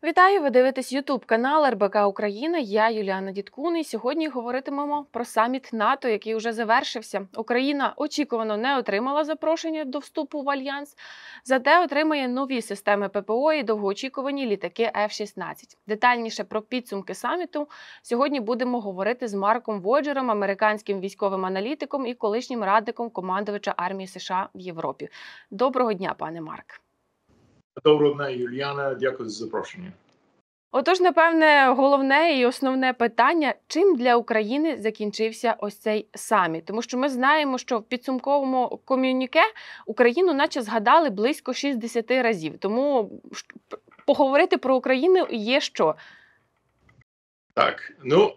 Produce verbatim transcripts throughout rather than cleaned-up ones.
Вітаю! Ви дивитесь ютуб канал ер бе ка Україна. Я Юліана Дідкун. І сьогодні говоритимемо про саміт НАТО, який вже завершився. Україна очікувано не отримала запрошення до вступу в альянс, зате отримає нові системи пе пе о і довгоочікувані літаки еф шістнадцять. Детальніше про підсумки саміту сьогодні будемо говорити з Марком Воджером, американським військовим аналітиком і колишнім радником командувача армії США в Європі. Доброго дня, пане Марк! Доброго дня, Юліана. Дякую за запрошення. Отож, напевне, головне і основне питання – чим для України закінчився ось цей саміт? Тому що ми знаємо, що в підсумковому комюніке Україну наче згадали близько шістдесят разів. Тому поговорити про Україну є що. Так, ну,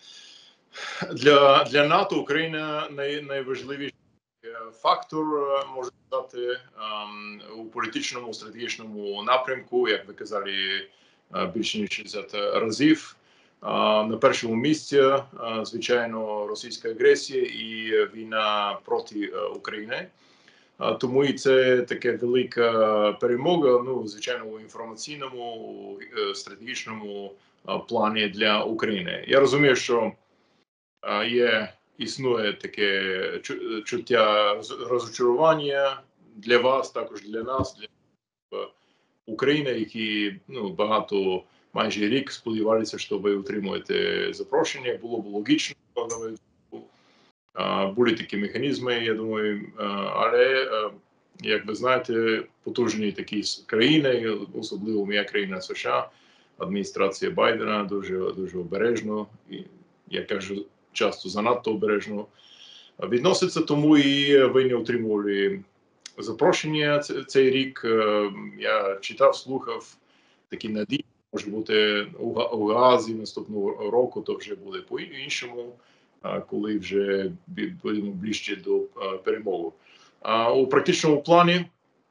для, для НАТО Україна най, найважливіший фактор, може сказати, у політичному, стратегічному напрямку, як ви казали, більше ніж шістдесят разів. На першому місці, звичайно, російська агресія і війна проти України. Тому і це така велика перемога, ну, звичайно, у інформаційному, стратегічному плані для України. Я розумію, що є, існує таке чуття розчарування для вас, також для нас, для України, які, ну, багато, майже рік сподівалися, що ви отримуєте запрошення. Було б логічно, коли були такі механізми, я думаю, але, як ви знаєте, потужні такі країни, особливо моя країна США, адміністрація Байдена дуже, дуже обережно, і, я кажу, часто занадто обережно відноситься, тому і ви не отримували запрошення цей рік. Я читав, слухав такі надії, може бути у Газі наступного року, то вже буде по-іншому, коли вже будемо ближче до перемоги. У практичному плані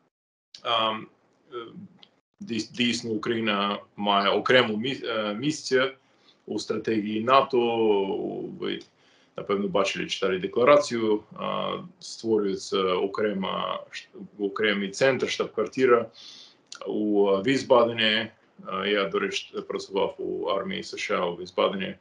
дійсно Україна має окрему місце у стратегії НАТО. Ви, напевно, бачили, читали декларацію. Створюється окрема, окремий центр, штаб-квартира у Вісбадені. Я, до речі, працював у армії США у Вісбадені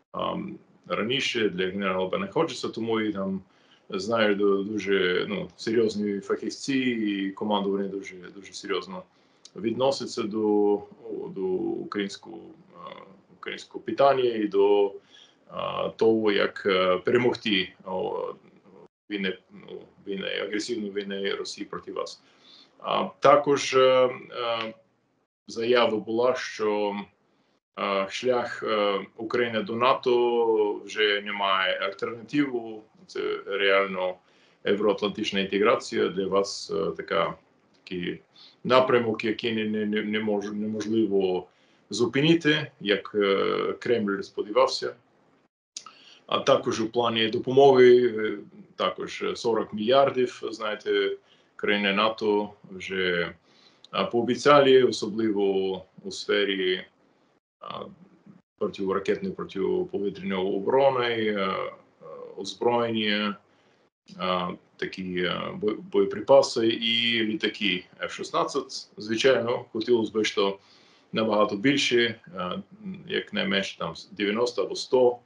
раніше для генерала Бена Ходжеса, тому і там знаю дуже, ну, серйозні фахівці, і командування дуже, дуже серйозно відноситься до, до українського, українського питання і до того, як перемогти війни, війни, агресивну війну Росії проти вас. А також заява була, що шлях України до НАТО вже не має альтернативу. Це реально євроатлантична інтеграція для вас, така, такий напрямок, який не, не, не мож, неможливо зупинити, як Кремль сподівався. А також у плані допомоги, також сорок мільярдів, знаєте, країни НАТО вже пообіцяли, особливо у сфері протиракетної, протиповітряної оборони, озброєння, такі боєприпаси і літаки еф шістнадцять. Звичайно, хотілося б, що набагато більше, як не менше там дев'яносто або сто.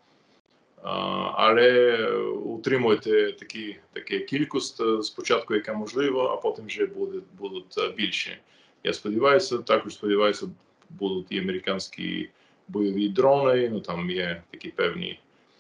Але утримуйте такі, такі кількість спочатку, яка можлива, а потім вже буде, будуть більше. Я сподіваюся, також сподіваюся, будуть і американські бойові дрони, ну там є такі певні,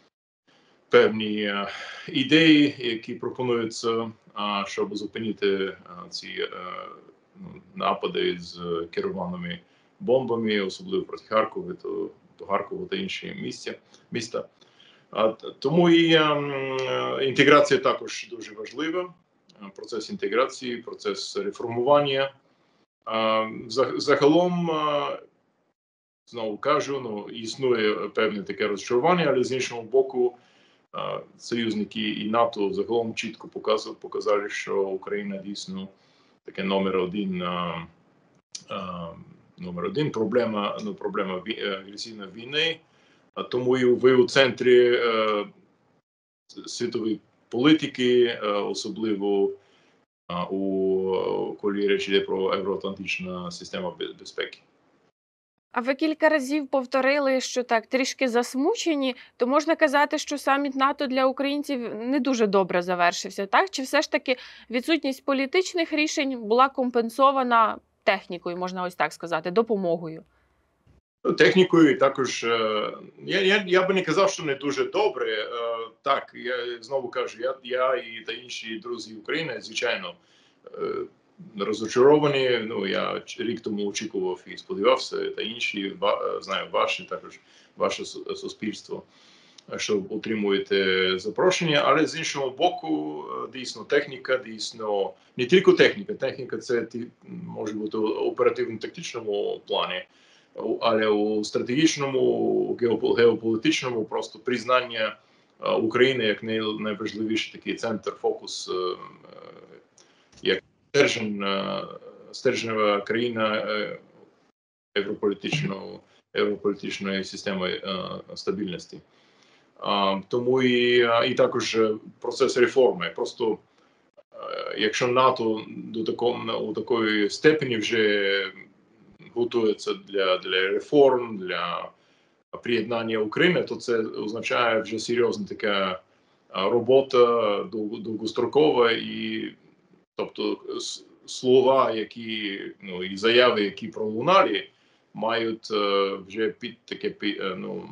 певні uh, ідеї, які пропонуються, uh, щоб зупинити uh, ці uh, напади з керованими бомбами, особливо проти Харкова, то, то Харкова та інші місця, міста. А, тому і а, інтеграція також дуже важлива. Процес інтеграції, процес реформування. А, загалом, а, знову кажу, ну, існує певне таке розчарування, але з іншого боку, а, союзники і НАТО загалом чітко показали, показали, що Україна дійсно таке номер один, а, а, номер один проблема, ну, проблема агресивної війни. Тому і ви у центрі е, світової політики, е, особливо е, у коли речі йде про євроатлантичну систему безпеки. А ви кілька разів повторили, що так трішки засмучені, то можна казати, що саміт НАТО для українців не дуже добре завершився, так? Чи все ж таки відсутність політичних рішень була компенсована технікою, можна ось так сказати, допомогою? Ну, технікою і також, е, я, я, я би не казав, що не дуже добре. Е, так, я знову кажу, я, я і та інші друзі України, звичайно, е, розочаровані. Ну, я рік тому очікував і сподівався, та інші, ба- е, знаю, ваші також, ваше су- суспільство, е, що отримуєте запрошення, але з іншого боку, е, дійсно, техніка, дійсно, не тільки техніка, техніка це ті- може бути в оперативно-тактичному плані, але у стратегічному, геополітичному просто признання е, України як найважливіший такий центр, фокус, е, е, як стержень, е, стержнева країна е, європолітичного, європолітичної системи е, стабільності. А, тому і, і також процес реформи. Просто е, якщо НАТО до такого у такої степені вже готується для, для реформ, для приєднання України, то це означає вже серйозна така робота довгострокова, і тобто слова, які ну і заяви, які пролунали, мають вже під таке під, ну,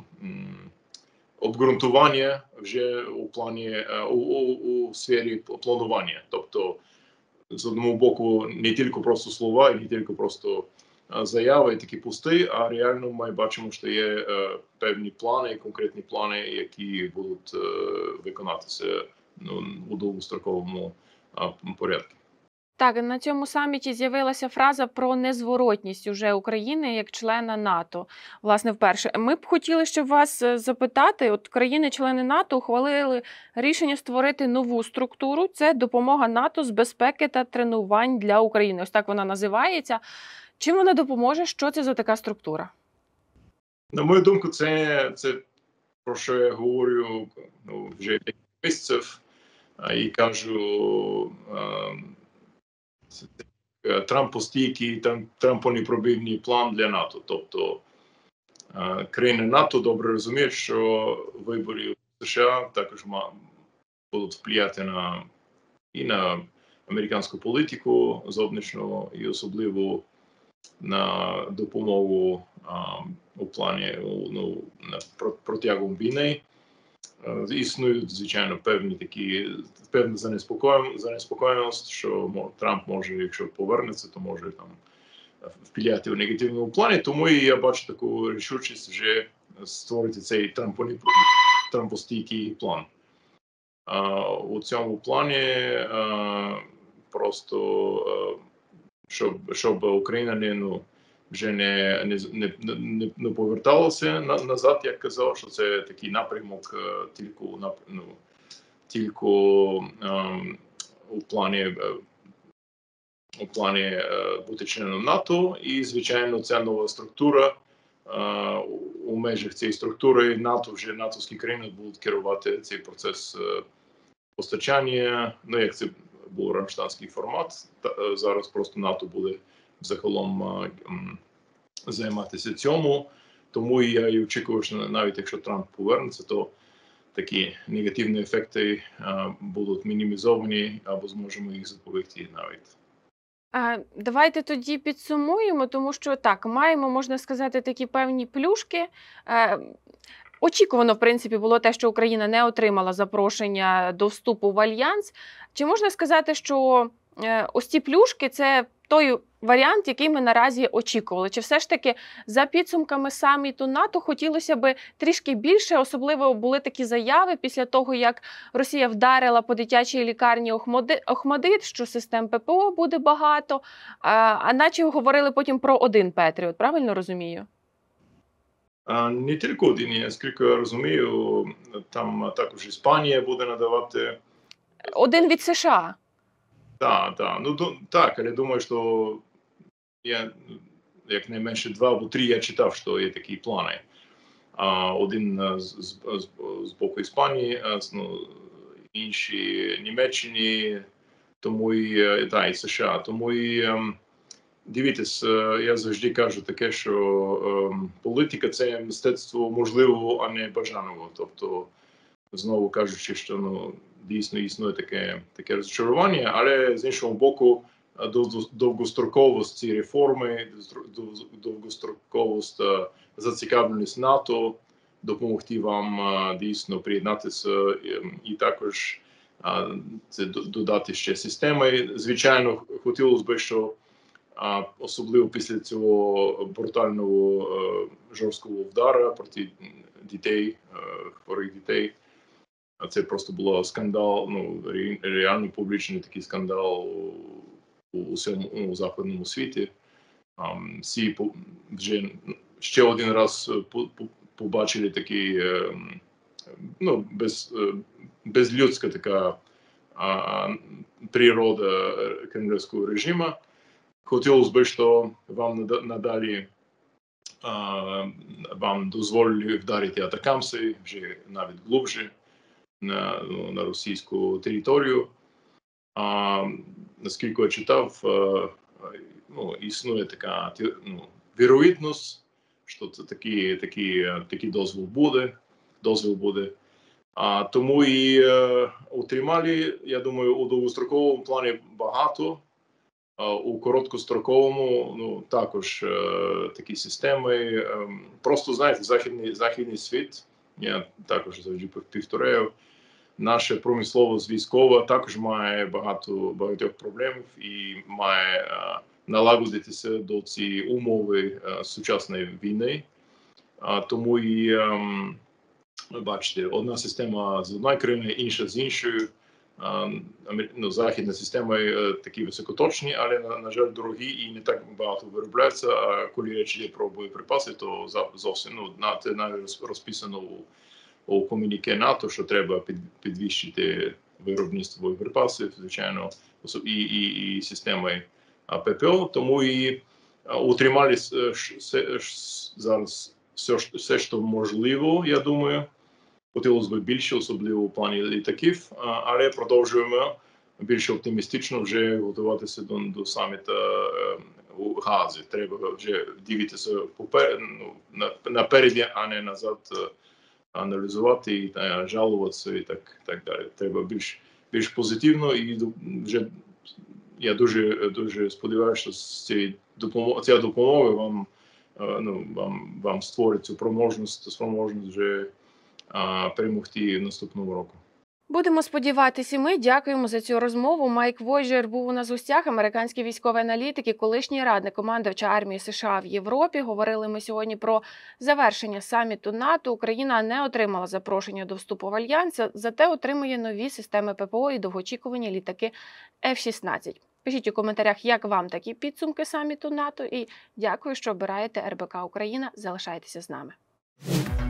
обґрунтування вже у плані у, у, у сфері планування. Тобто, з одного боку, не тільки просто слова, і не тільки просто заяви такі пусті, а реально ми бачимо, що є е, певні плани, конкретні плани, які будуть е, виконатися ну, у довгостроковому е, порядку. Так, на цьому саміті з'явилася фраза про незворотність уже України як члена НАТО. Власне, вперше. Ми б хотіли ще вас е, запитати: от країни-члени НАТО ухвалили рішення створити нову структуру. Це допомога НАТО з безпеки та тренувань для України. Ось так вона називається. Чим вона допоможе? Що це за така структура? На мою думку, це, це про що я говорю ну, вже декілька місяців і кажу, це Трампостійкий, там Трампонепробивний план для НАТО. Тобто країни НАТО добре розуміють, що вибори в США також будуть впливати на і на американську політику зовнішнього, і особливо на допомогу а, у плані ну, протягом війни. Існують, звичайно, певні такі певна занеспокоєність, що Трамп може, якщо повернеться, то може там впіляти в негативному плані. Тому і я бачу таку рішучість вже створити цей трампостійкий план. А, у цьому плані а, просто а, щоб щоб Україна не ну вже не не, не, не поверталася на, назад, як казав, що це такий напрямок тільки ну, тільки um, у плані у плані бути членом НАТО, і звичайно ця нова структура. Uh, у межах цієї структури НАТО вже натовські країни будуть керувати цей процес uh, постачання. Ну як це був рамштанський формат, та, зараз просто НАТО буде загалом uh, um, займатися цьому. Тому я і очікую, що навіть якщо Трамп повернеться, то такі негативні ефекти uh, будуть мінімізовані або зможемо їх запобігти навіть. А, давайте тоді підсумуємо, тому що так, маємо, можна сказати, такі певні плюшки. Е, Очікувано, в принципі, було те, що Україна не отримала запрошення до вступу в Альянс. Чи можна сказати, що е, ось ці плюшки – це той варіант, який ми наразі очікували? Чи все ж таки за підсумками саміту НАТО хотілося би трішки більше, особливо були такі заяви після того, як Росія вдарила по дитячій лікарні Охмадит, що систем ППО буде багато, а, а наче говорили потім про один Петріот, правильно розумію? А не тільки один, я скільки розумію, там також Іспанія буде надавати. Один від США. Так, так. Ну до, так, але думаю, що я як найменше два або три я читав, що є такі плани. А один з, з, з, з боку Іспанії, а, ну, інші Німеччині, тому і, та, і США. Тому і дивіться, я завжди кажу таке, що е, політика – це мистецтво можливого, а не бажаного. Тобто, знову кажучи, що ну, дійсно існує таке, таке розчарування, але з іншого боку, довгостроковість цієї реформи, довгостроковість зацікавленість НАТО, допомогти вам дійсно приєднатися і також це додати ще системи. Звичайно, хотілося б, що особливо після цього брутального жорсткого удару проти дітей, хворих дітей, а це просто було скандал, ну, реально публічний такий скандал у усьому у західному світі. Всі вже ще один раз побачили такий, ну, без, безлюдська така природа кремлівського режиму. Хотілося б, що вам надалі вам дозволили вдарити атакамси вже навіть глибше на, ну, на російську територію. А, наскільки я читав, ну, існує така, ну, вірогідність, що це такий, такий, такий дозвіл буде, дозвіл буде. А, тому і е, отримали, я думаю, у довгостроковому плані багато, а у короткостроковому, ну, також е, такі системи. Е, просто, знаєте, західний, західний світ, я також завжди повторяю, наша промисловість військова також має багато багатьох проблем і має а, налагодитися до цієї умови а, сучасної війни. А, тому і а, бачите, одна система з одної країни, інша з іншою. А, ну, західна система а, такі високоточні, але, на, на жаль, дорогі і не так багато виробляються. А коли річ йде про боєприпаси, то зовсім, ну, на, це навіть розписано у у комуніке НАТО, що треба підвищити виробництво боєприпасів, звичайно, і, і, і системи ППО, тому і утримали зараз все, все, що можливо, я думаю. Хотілося б більше, особливо в плані літаків, але продовжуємо більш оптимістично вже готуватися до, до саміта у Газі. Треба вже дивитися попер, ну, напереді, а не назад, аналізувати і та, жалуватися і так, так далі. Треба більш, більш позитивно і вже я дуже, дуже сподіваюся, що з цієї допомоги, ця допомога вам, ну, вам, вам створить цю проможність, спроможність вже а, перемогти наступного року. Будемо сподіватися, і ми дякуємо за цю розмову. Майк Войджер був у нас в гостях, американський військовий аналітик і колишній радник командувача армії США в Європі. Говорили ми сьогодні про завершення саміту НАТО. Україна не отримала запрошення до вступу в Альянс, зате отримує нові системи ППО і довгоочікувані літаки Еф шістнадцять. Пишіть у коментарях, як вам такі підсумки саміту НАТО. І дякую, що обираєте РБК Україна. Залишайтеся з нами.